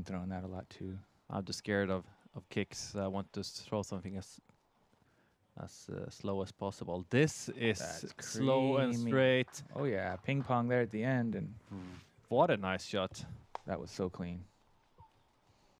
been throwing that a lot too. I'm just scared of kicks. I want to throw something as slow as possible. This is That's slow and creamy. straight. Oh yeah, ping pong there at the end, and What a nice shot. that was so clean.